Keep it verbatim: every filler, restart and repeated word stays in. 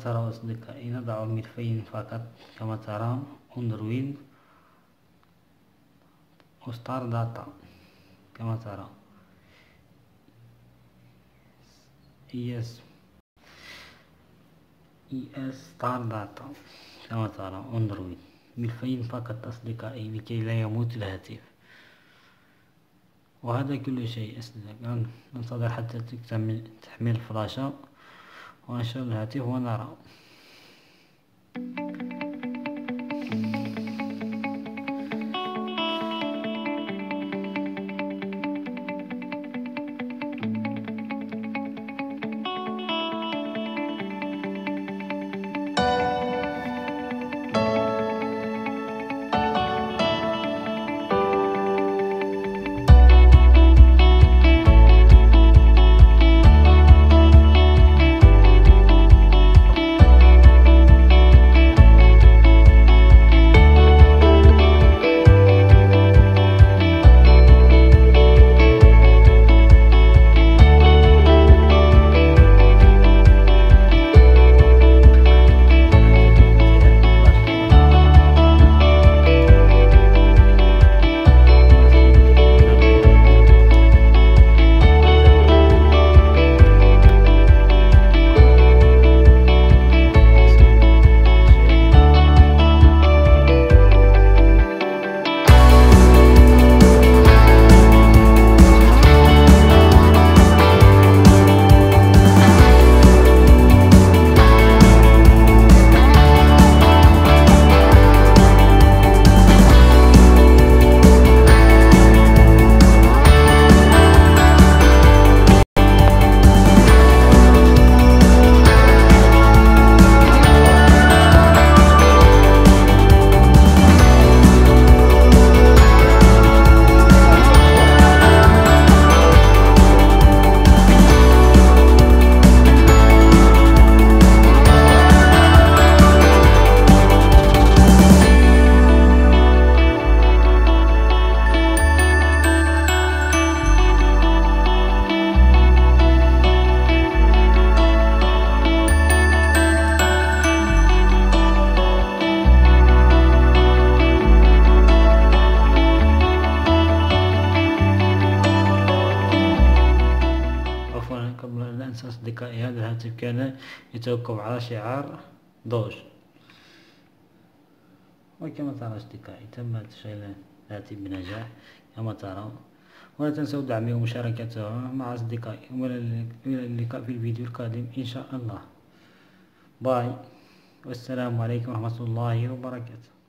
ترى أصدقائي نضع ملفين فقط كما ترى أندرويد وستار داتا كما ترى اس اس ستار داتا كما ترى أندرويد، ملفين فقط أصدقائي لكي لا يموت الهاتف. وهذا كل شيء أصدقائي. ننتظر حتى تكتمل تحميل الفلاشة ونشغل الهاتف ونرى. أصدقائي هذا الهاتف كان يتوقف على شعار دوج. وكما ترى أصدقائي تم تشغيل الهاتف بنجاح كما ترى. ولا تنسوا دعمي ومشاركته مع أصدقائي. وإلى اللقاء في الفيديو القادم إن شاء الله. باي والسلام عليكم ورحمة الله وبركاته.